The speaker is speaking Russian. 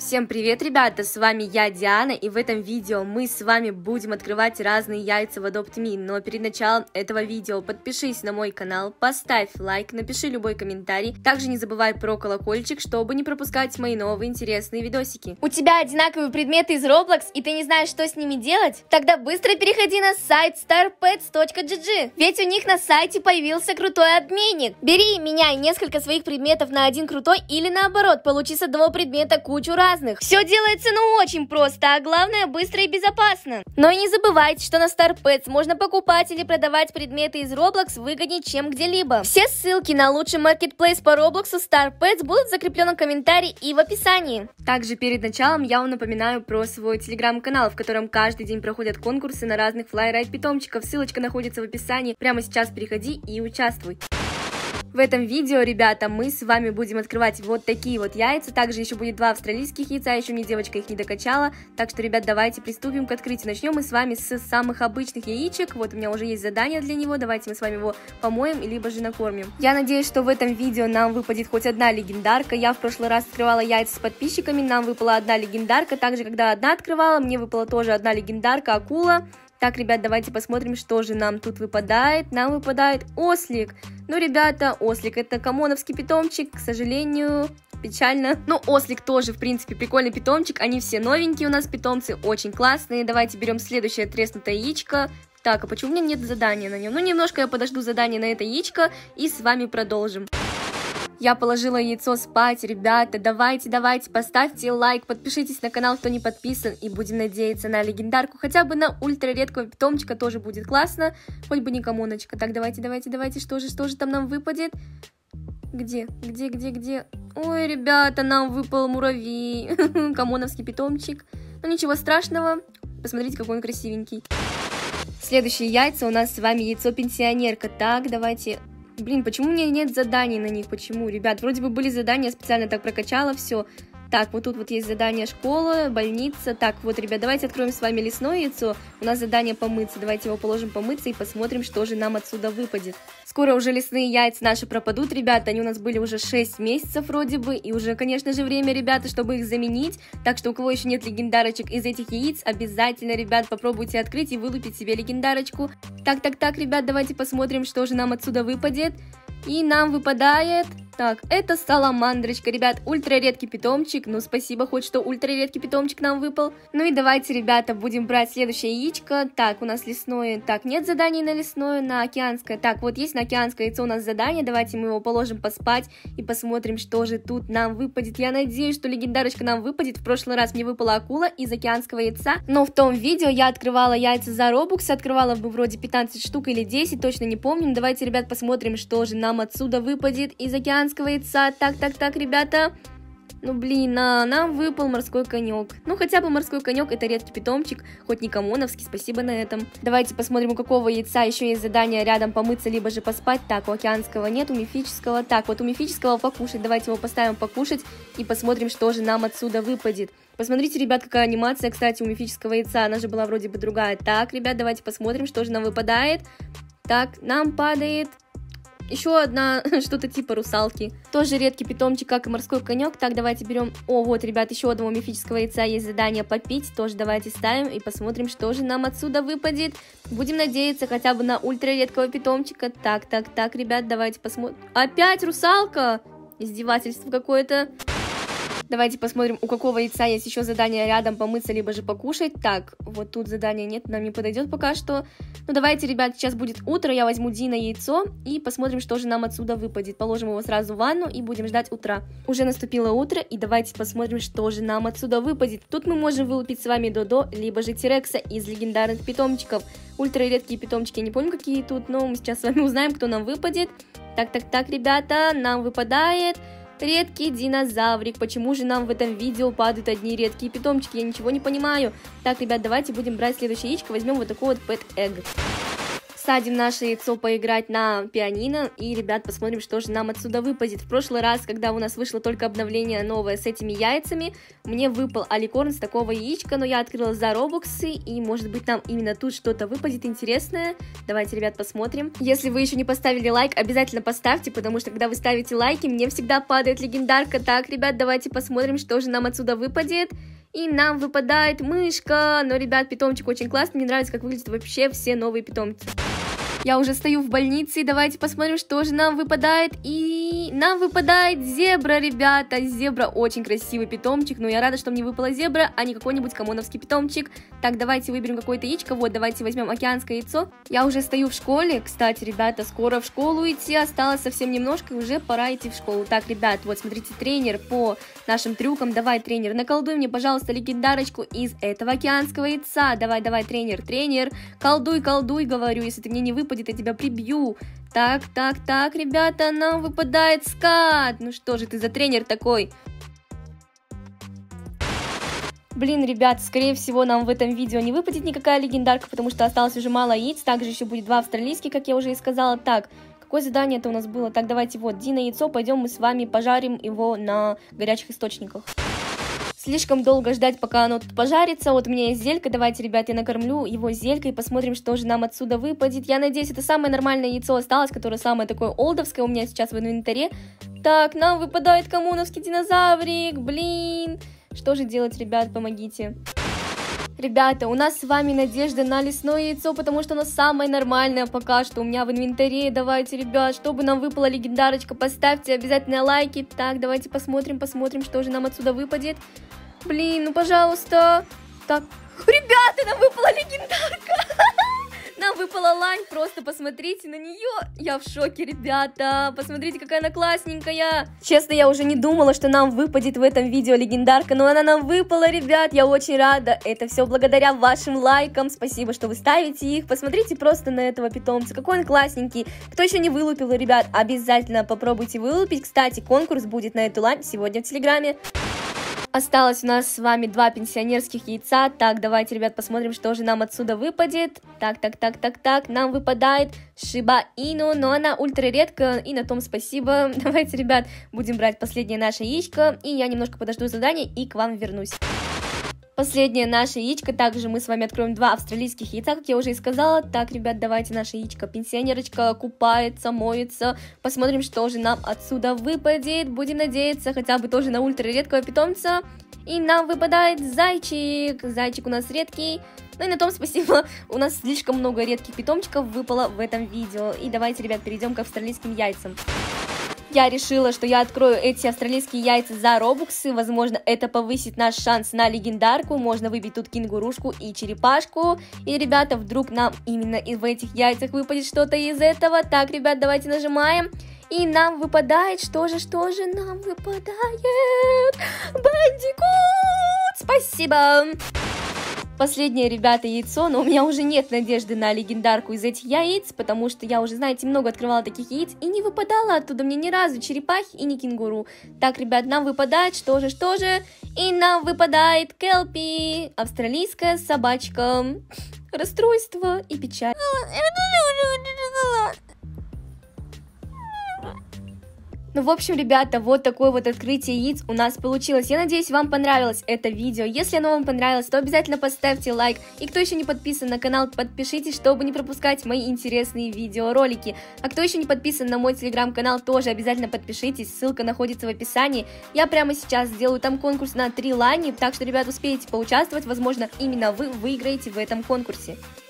Всем привет, ребята, с вами я, Диана, и в этом видео мы с вами будем открывать разные яйца в Adopt.me, но перед началом этого видео подпишись на мой канал, поставь лайк, напиши любой комментарий, также не забывай про колокольчик, чтобы не пропускать мои новые интересные видосики. У тебя одинаковые предметы из Roblox, и ты не знаешь, что с ними делать? Тогда быстро переходи на сайт starpets.gg, ведь у них на сайте появился крутой обменник. Бери и меняй несколько своих предметов на один крутой или наоборот, получи с одного предмета кучу разных. Все делается очень просто, а главное быстро и безопасно. Но и не забывайте, что на StarPets можно покупать или продавать предметы из Roblox выгоднее, чем где-либо. Все ссылки на лучший маркетплейс по Roblox StarPets будут в закрепленном комментарии и в описании. Также перед началом я вам напоминаю про свой телеграм-канал, в котором каждый день проходят конкурсы на разных флай-райд питомчиков. Ссылочка находится в описании. Прямо сейчас переходи и участвуй. В этом видео, ребята, мы с вами будем открывать вот такие вот яйца. Также еще будет 2 австралийских яйца, еще мне девочка их не докачала. Так что, ребят, давайте приступим к открытию. Начнем мы с вами с самых обычных яичек. Вот у меня уже есть задание для него. Давайте мы с вами его помоем, либо же накормим. Я надеюсь, что в этом видео нам выпадет хоть одна легендарка. Я в прошлый раз открывала яйца с подписчиками, нам выпала одна легендарка. Также, когда одна открывала, мне выпала тоже одна легендарка, акула. Так, ребят, давайте посмотрим, что же нам тут выпадает. Нам выпадает ослик. Ну, ребята, ослик — это комоновский питомчик, к сожалению, печально. Но ослик тоже, в принципе, прикольный питомчик. Они все новенькие у нас питомцы, очень классные. Давайте берем следующее треснутое яичко. Так, а почему у меня нет задания на нем? Ну, немножко я подожду задание на это яичко и с вами продолжим. Я положила яйцо спать, ребята, давайте, поставьте лайк, подпишитесь на канал, кто не подписан, и будем надеяться на легендарку, хотя бы на ультра редкого питомчика тоже будет классно, хоть бы не комоночка. Так, давайте, что же там нам выпадет? Где? Ой, ребята, нам выпал муравей, комоновский питомчик, ну ничего страшного, посмотрите, какой он красивенький. Следующие яйца у нас с вами яйцо пенсионерка. Так, давайте... Блин, почему у меня нет заданий на них? Почему? Ребят, вроде бы были задания, я специально так прокачала все. Так, вот тут вот есть задание школа, больница. Так, вот, ребят, давайте откроем с вами лесное яйцо. У нас задание помыться. Давайте его положим помыться и посмотрим, что же нам отсюда выпадет. Скоро уже лесные яйца наши пропадут, ребята. Они у нас были уже 6 месяцев вроде бы. И уже, конечно же, время, ребята, чтобы их заменить. Так что у кого еще нет легендарочек из этих яиц, обязательно, ребят, попробуйте открыть и вылупить себе легендарочку. Так, ребят, давайте посмотрим, что же нам отсюда выпадет. И нам выпадает... Так, это саламандрочка, ребят, ультра редкий питомчик. Ну, спасибо, хоть что ультра редкий питомчик нам выпал. Ну и давайте, ребята, будем брать следующее яичко. Так, у нас лесное. Так, нет заданий на лесное, на океанское. Так, вот есть на океанское яйцо у нас задание. Давайте мы его положим поспать и посмотрим, что же тут нам выпадет. Я надеюсь, что легендарочка нам выпадет. В прошлый раз мне выпала акула из океанского яйца. Но в том видео я открывала яйца за Robux. Открывала бы вроде 15 штук или 10, точно не помню. Давайте, ребят, посмотрим, что же нам отсюда выпадет из океанского яйца. Так, ребята. Ну, блин, нам выпал морской конек. Ну, хотя бы морской конек — это редкий питомчик, хоть не комоновский, спасибо на этом. Давайте посмотрим, у какого яйца еще есть задание рядом помыться, либо же поспать. Так, у океанского нет, у мифического. Так, вот у мифического покушать. Давайте его поставим покушать и посмотрим, что же нам отсюда выпадет. Посмотрите, ребят, какая анимация, кстати, у мифического яйца. Она же была вроде бы другая. Так, ребят, давайте посмотрим, что же нам выпадает. Так, нам падает... Еще одна, что-то типа русалки. Тоже редкий питомчик, как и морской конек. Так, давайте берем... О, вот, ребят, еще одного мифического яйца есть задание попить. Тоже давайте ставим и посмотрим, что же нам отсюда выпадет. Будем надеяться хотя бы на ультра редкого питомчика. Так, ребят, давайте посмотрим. Опять русалка! Издевательство какое-то. Давайте посмотрим, у какого яйца есть еще задание рядом помыться, либо же покушать. Так, вот тут задания нет, нам не подойдет пока что. Ну, давайте, ребят, сейчас будет утро, я возьму Дина яйцо и посмотрим, что же нам отсюда выпадет. Положим его сразу в ванну и будем ждать утра. Уже наступило утро, и давайте посмотрим, что же нам отсюда выпадет. Тут мы можем вылупить с вами Додо, либо же Тирекса из легендарных питомчиков. Ультра редкие питомчики, я не помню, какие тут, но мы сейчас с вами узнаем, кто нам выпадет. Так, ребята, нам выпадает... Редкий динозаврик. Почему же нам в этом видео падают одни редкие питомчики? Я ничего не понимаю. Так, ребят, давайте будем брать следующее яичко. Возьмем вот такой вот Pet Egg. Посадим наше яйцо поиграть на пианино, и, ребят, посмотрим, что же нам отсюда выпадет. В прошлый раз, когда у нас вышло только обновление новое с этими яйцами, мне выпал аликорн с такого яичка, но я открыла за робоксы, и, может быть, нам именно тут что-то выпадет интересное. Давайте, ребят, посмотрим. Если вы еще не поставили лайк, обязательно поставьте, потому что, когда вы ставите лайки, мне всегда падает легендарка. Так, ребят, давайте посмотрим, что же нам отсюда выпадет. И нам выпадает мышка. Но, ребят, питомчик очень классный. Мне нравится, как выглядят вообще все новые питомцы. Я уже стою в больнице, и давайте посмотрим, что же нам выпадает. И нам выпадает зебра, ребята. Зебра очень красивый питомчик, но я рада, что мне выпала зебра, а не какой-нибудь комоновский питомчик. Так, давайте выберем какое-то яичко. Вот, давайте возьмем океанское яйцо. Я уже стою в школе. Кстати, ребята, скоро в школу идти. Осталось совсем немножко, и уже пора идти в школу. Так, ребят, вот, смотрите, тренер по нашим трюкам. Давай, тренер, наколдуй мне, пожалуйста, легендарочку из этого океанского яйца. Давай, давай, тренер, колдуй, колдуй, говорю. Если ты мне не выпадет, я тебя прибью. Так, ребята, нам выпадает скат. Ну что же ты за тренер такой? Блин, ребят, скорее всего, нам в этом видео не выпадет никакая легендарка, потому что осталось уже мало яиц. Также еще будет 2 австралийских, как я уже и сказала. Так, какое задание это у нас было? Так, давайте вот, Дина яйцо, пойдем мы с вами пожарим его на горячих источниках. Слишком долго ждать, пока оно тут пожарится. Вот у меня есть зелька, давайте, ребят, я накормлю его зелькой, посмотрим, что же нам отсюда выпадет. Я надеюсь, это самое нормальное яйцо осталось, которое самое такое олдовское у меня сейчас в инвентаре. Так, нам выпадает коммуновский динозаврик, блин. Что же делать, ребят, помогите. Ребята, у нас с вами надежда на лесное яйцо, потому что оно самое нормальное пока что у меня в инвентаре. Давайте, ребят, чтобы нам выпала легендарочка, поставьте обязательно лайки. Так, давайте посмотрим, что же нам отсюда выпадет. Блин, ну пожалуйста. Так, ребята, нам выпала легендарка. Нам выпала лань, просто посмотрите на нее. Я в шоке, ребята. Посмотрите, какая она классненькая. Честно, я уже не думала, что нам выпадет в этом видео легендарка, но она нам выпала, ребят. Я очень рада. Это все благодаря вашим лайкам. Спасибо, что вы ставите их. Посмотрите просто на этого питомца. Какой он классненький. Кто еще не вылупил, ребят, обязательно попробуйте вылупить. Кстати, конкурс будет на эту лань сегодня в Телеграме. Осталось у нас с вами 2 пенсионерских яйца. Так, давайте, ребят, посмотрим, что же нам отсюда выпадет. Так, нам выпадает Шиба Ину, но она ультра редкая, и на том спасибо. Давайте, ребят, будем брать последнее наше яичко, и я немножко подожду задание и к вам вернусь. Последнее наше яичко, также мы с вами откроем 2 австралийских яйца, как я уже и сказала. Так, ребят, давайте наше яичко. Пенсионерочка купается, моется. Посмотрим, что же нам отсюда выпадет. Будем надеяться хотя бы тоже на ультра редкого питомца. И нам выпадает зайчик. Зайчик у нас редкий. Ну и на том спасибо. У нас слишком много редких питомчиков выпало в этом видео. И давайте, ребят, перейдем к австралийским яйцам. Я решила, что я открою эти австралийские яйца за робоксы. Возможно, это повысит наш шанс на легендарку. Можно выбить тут кенгурушку и черепашку. И, ребята, вдруг нам именно в этих яйцах выпадет что-то из этого. Так, ребят, давайте нажимаем. И нам выпадает, что же нам выпадает? Бандикут! Спасибо! Последнее, ребята, яйцо, но у меня уже нет надежды на легендарку из этих яиц, потому что я уже, знаете, много открывала таких яиц и не выпадала оттуда мне ни разу черепахи и не кенгуру. Так, ребят, нам выпадает, что же, и нам выпадает Келпи, австралийская собачка. Расстройство и печаль. Ну, в общем, ребята, вот такое вот открытие яиц у нас получилось. Я надеюсь, вам понравилось это видео. Если оно вам понравилось, то обязательно поставьте лайк. И кто еще не подписан на канал, подпишитесь, чтобы не пропускать мои интересные видеоролики. А кто еще не подписан на мой телеграм-канал, тоже обязательно подпишитесь. Ссылка находится в описании. Я прямо сейчас сделаю там конкурс на 3 лани. Так что, ребят, успеете поучаствовать. Возможно, именно вы выиграете в этом конкурсе.